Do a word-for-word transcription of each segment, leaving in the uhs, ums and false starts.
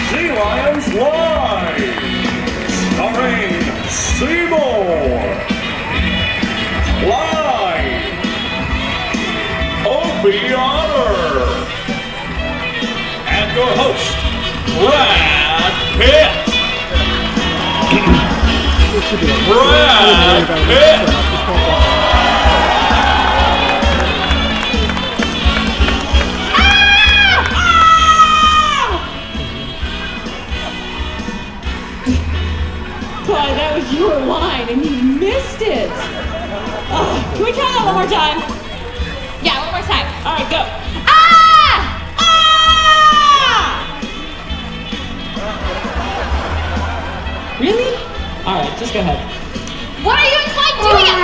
Sea Lions Live, starring Seymour, Clyde, Opie Otter, and your host, Brad Pitt. Brad Pitt. Clyde, that was your line and you missed it. Oh, can we try that one more time? Yeah, one more time. All right, go. Ah! Ah! Really? All right, just go ahead. What are you and Clyde doing out?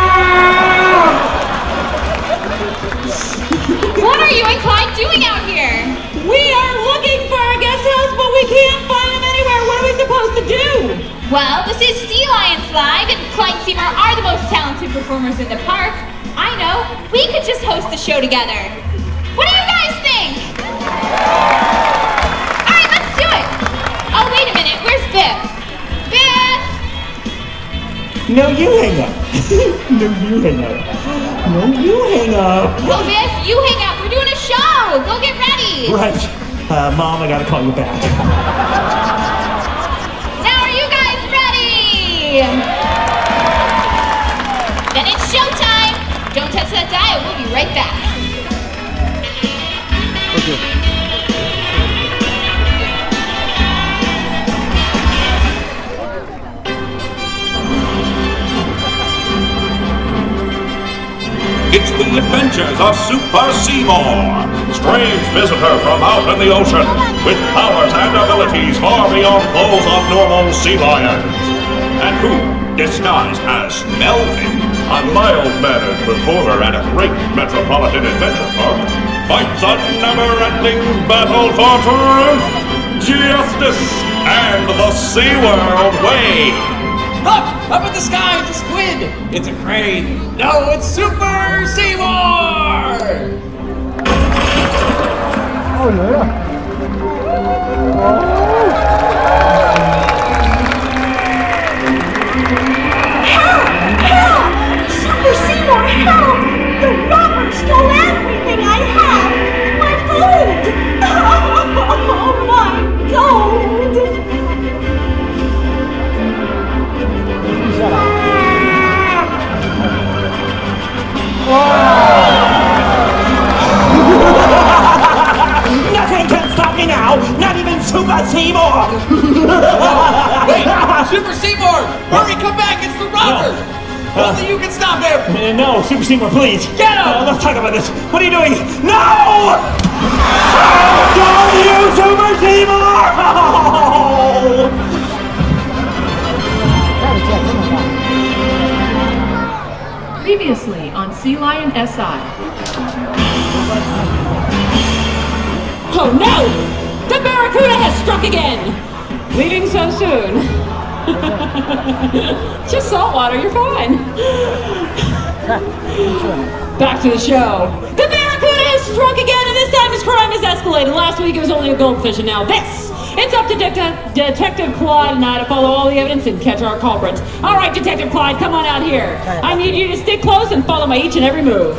What are you and Clyde doing out here? We are looking for our guest house, but we can't find them anywhere. What are we supposed to do? Well, this is Sea Lions Live, and Clyde and Seymour are the most talented performers in the park. I know. We could just host the show together. What do you guys think? All right, let's do it. Oh, wait a minute. Where's Biff? Biff! No, you hang up. No, you hang up. No, you hang up. Well, Biff, you hang out. We're doing a show. Go get ready. Right. Uh, Mom, I gotta call you back. Now, are you guys ready? Then it's showtime. Don't touch that dial. We'll be right back. Okay. It's the adventures of Super Seymour, strange visitor from out in the ocean, with powers and abilities far beyond those of normal sea lions, and who, disguised as Melvin, a mild-mannered performer at a great metropolitan adventure park, fights a never-ending battle for truth, justice, and the SeaWorld way. Look! Up in the sky, it's a squid! It's a crane! No, it's Super Seymour! Oh, yeah. Help! Help! Super Seymour, help! The robber stole everything I have! My food! Oh, my gold! Nothing can stop me now! Not even Super Seymour! Wait! Super Seymour! Hurry, come back! It's the robbers! No. Only you can stop him! Uh, no, Super Seymour, please! Get him! Uh, let's talk about this. What are you doing? No! Oh, don't you, Super Seymour! Oh! Previously on Sea Lion S I. Oh no! The Barracuda has struck again! Leaving so soon. Just salt water, you're fine. Back to the show. The Barracuda has struck again, and this time his crime has escalated. Last week it was only a goldfish, and now this! It's up to De- Detective Clyde and I to follow all the evidence and catch our culprits. All right, Detective Clyde, come on out here. I need you to stick close and follow my each and every move.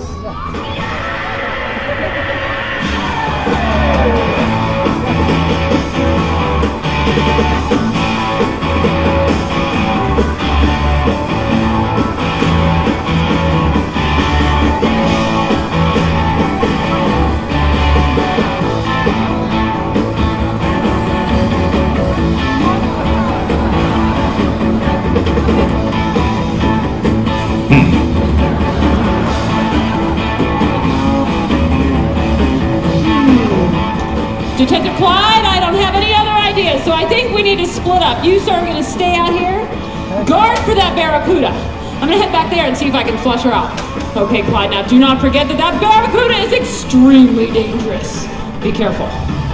Detective Clyde, I don't have any other ideas, so I think we need to split up. You, sir, are going to stay out here. Guard for that Barracuda. I'm going to head back there and see if I can flush her out. Okay, Clyde, now do not forget that that Barracuda is extremely dangerous. Be careful.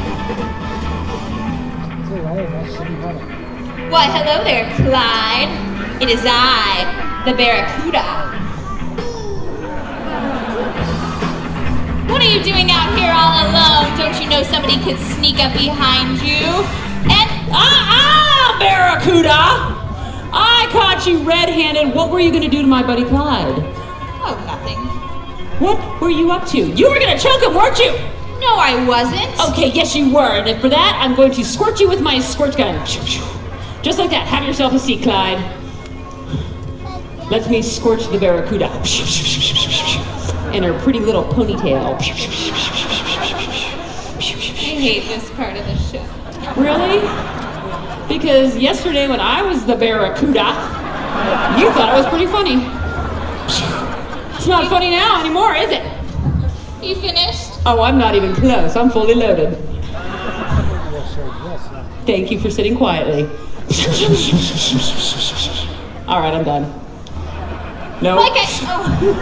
Why, hello there, Clyde. It is I, the Barracuda. What what are you doing out here all alone? Don't you know somebody could sneak up behind you? And Ah, ah, Barracuda! I caught you red-handed. What were you going to do to my buddy Clyde? oh, nothing. What were you up to? You were going to choke him, weren't you? No, I wasn't. Okay, yes you were. And for that, I'm going to squirt you with my squirt gun. Just like that. Have yourself a seat, Clyde. Let me scorch the Barracuda. In her pretty little ponytail. I hate this part of the show. Really? Because yesterday when I was the Barracuda, you thought it was pretty funny. It's not funny now anymore, is it? You finished? Oh, I'm not even close. I'm fully loaded. Thank you for sitting quietly. All right, I'm done. No. Like I, oh,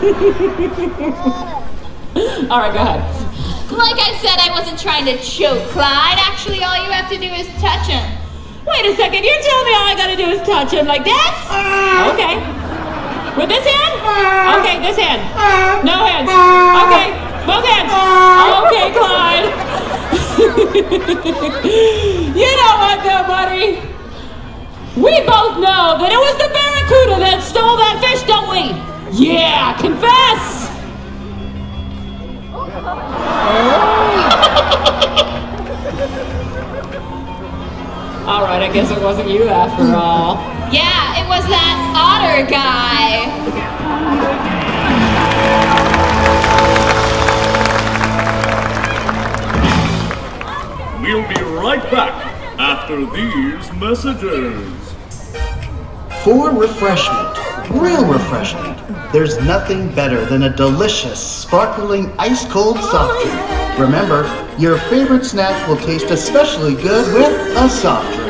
All right, go ahead. like I said, I wasn't trying to choke Clyde. Actually, all you have to do is touch him. Wait a second. You're telling me all I gotta do is touch him like this? Okay. With this hand? Okay, this hand. No hands. Okay, both hands. Okay, Clyde. You know what, though, buddy? We both know that it was the Barracuda that stole that fish, don't we? Yeah, confess! All right, I guess it wasn't you after all. Yeah, it was that otter guy. We'll be right back after these messages. For refreshment, real refreshment, there's nothing better than a delicious, sparkling, ice-cold soft drink. Remember, your favorite snack will taste especially good with a soft drink.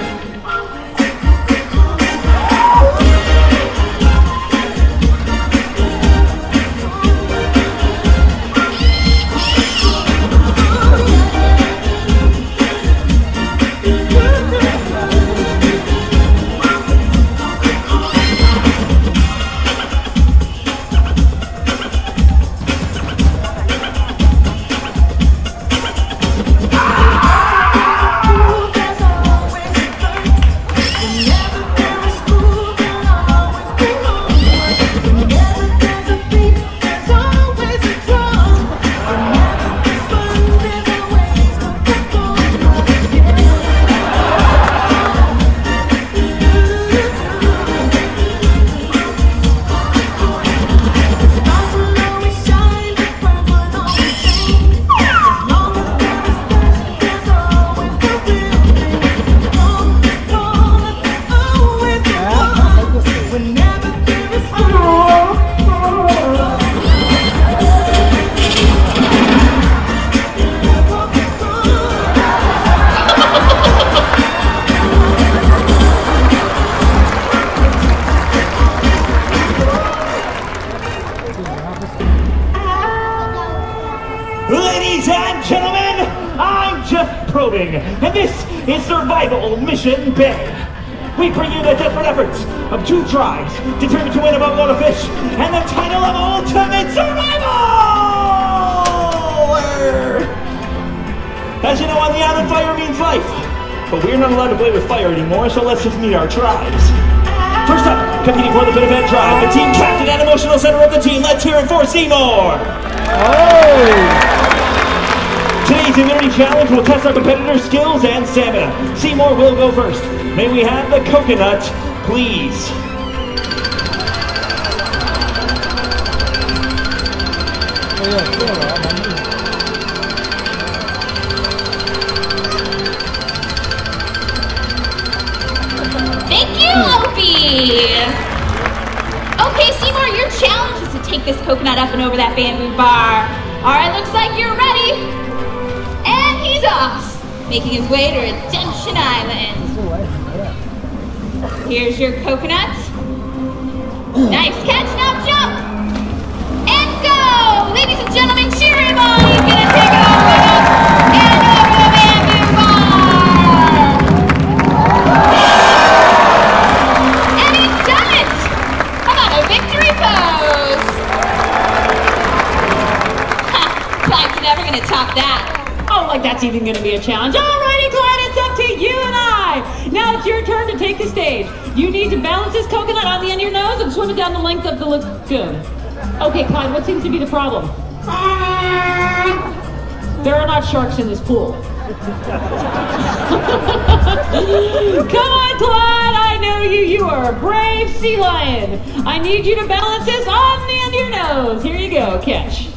Ladies and gentlemen, I'm Jeff Probing, and this is Survival Mission Bay. We bring you the different efforts of two tribes determined to win a boatload of fish and the title of Ultimate Survival! As you know, on the island, fire means life. But we're not allowed to play with fire anymore, so let's just meet our tribes. First up, competing for the Pinniped tribe, the team captain and emotional center of the team. Let's hear it for Seymour! Oh! Today's immunity challenge will test our competitors' skills and stamina. Seymour will go first. May we have the coconut, please? Thank you, Opie! Okay, Seymour, your challenge is to take this coconut up and over that bamboo bar. Alright, looks like you're ready. And he's off, making his way to Redemption Island. Here's your coconut. Nice catch, now jump! And go! Ladies and gentlemen, cheer him on! He's gonna take it all the way up and over the bamboo bar! And he's done it! How about a victory pose? Ha! Clyde's never that's even going to be a challenge. Alrighty, Clyde, it's up to you and I. Now it's your turn to take the stage. You need to balance this coconut on the end of your nose and swim it down the length of the lagoon. Okay, Clyde, what seems to be the problem? There are not sharks in this pool. Come on, Clyde, I know you. You are a brave sea lion. I need you to balance this on the end of your nose. Here you go, catch.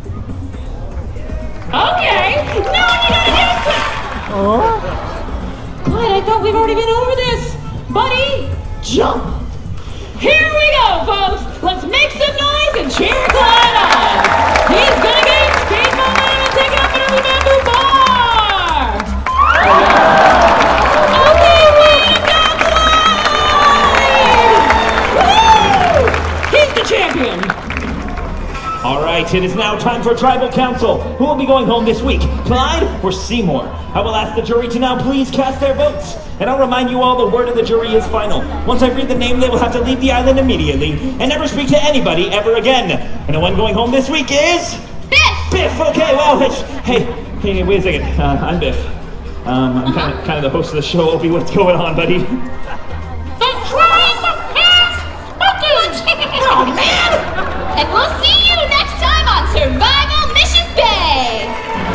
Okay, now you gotta get it. Oh? Clyde, I thought we've already been over this. Buddy, jump. Here we go, folks. Let's make some noise and cheer Clyde on. He's gonna gain speed momentum and take it up another bamboo bar. Okay, way to go, Clyde! Woo! He's the champion. All right, it is now time for Tribal Council. Who will be going home this week, Clyde or Seymour? I will ask the jury to now please cast their votes. And I'll remind you all the word of the jury is final. Once I read the name, they will have to leave the island immediately and never speak to anybody ever again. And the one going home this week is... Biff! Biff, okay, well, hey, hey, wait a second. Uh, I'm Biff. Um, I'm kind of kind of the host of the show. Opie, what's going on, buddy? The tribe has spoken! Oh, man! And we'll see you next time on Survival Mission Bay!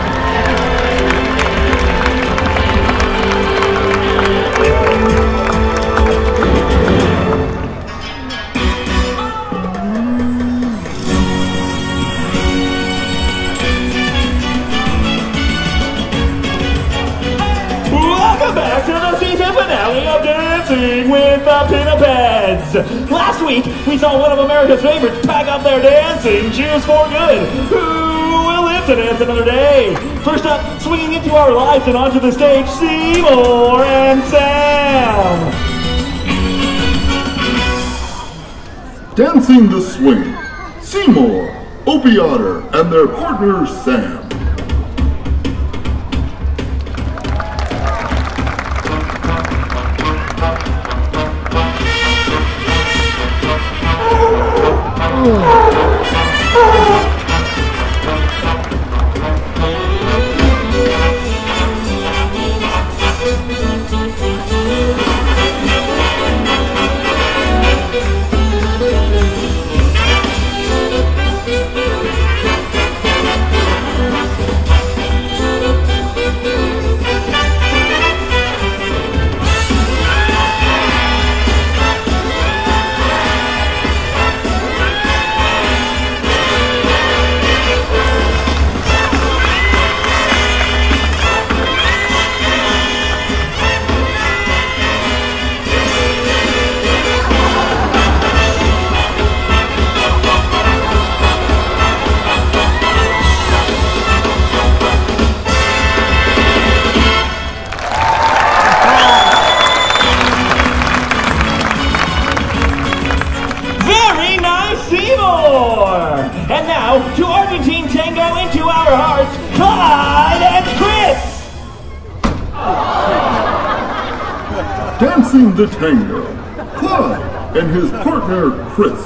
Welcome back to the season finale of Dancing with the Pinnipeds. Last week, we saw one of America's favorites pack up their dancing shoes for good. Who will live to dance another day? First up, swinging into our lives and onto the stage, Seymour and Sam. Dancing the swing, Seymour, Opie Otter, and their partner, Sam. And now, to Argentine Tango into our hearts, Clyde and Chris! Dancing the Tango, Clyde and his partner, Chris.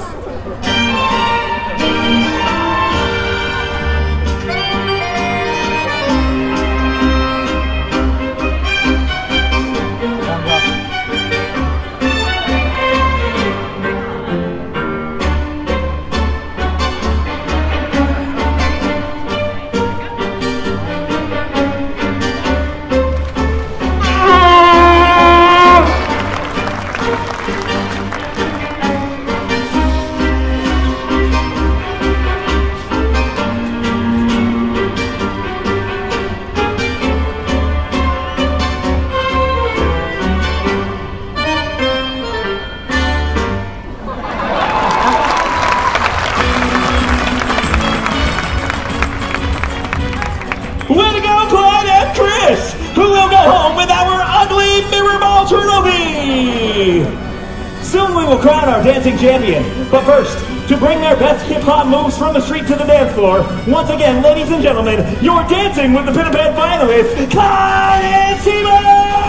Way to go, Clyde and Chris, who will go home with our ugly mirror ball trophy! Soon we will crown our dancing champion, but first, to bring their best hip-hop moves from the street to the dance floor, once again, ladies and gentlemen, you're Dancing with the Pinniped finalists, Clyde and Seymour!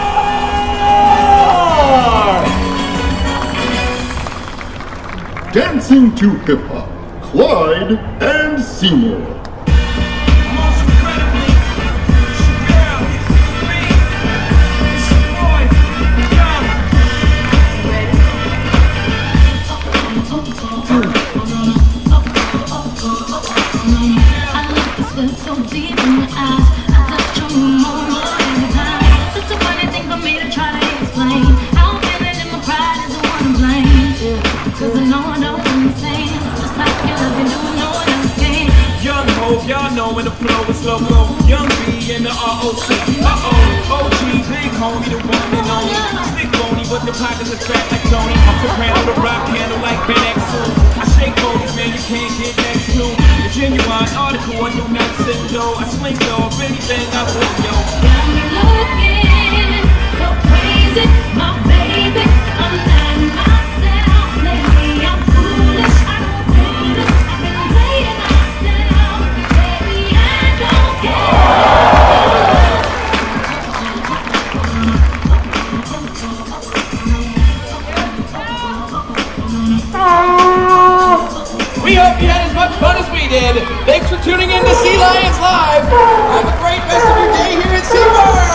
Dancing to hip-hop, Clyde and Seymour. Most incredibly superior when the flow is loco. Young B in the R O C. Uh-oh, O G, big homie, the one and only. Stick bony, but the pockets are fat like Tony. I'm soprano, the rock handle like Ben X two. I shake bodies, man, you can't get next to. The genuine article, I do not sit though. I sling though, if anything, I flip yo. Got me looking so crazy, my baby. I'm not myself lately. I'm foolish, I don't do this. I've been playing myself, baby. I don't care. We hope you had as much fun as we did. Thanks for tuning in to Sea Lions Live. Have a great rest of your day here at SeaWorld.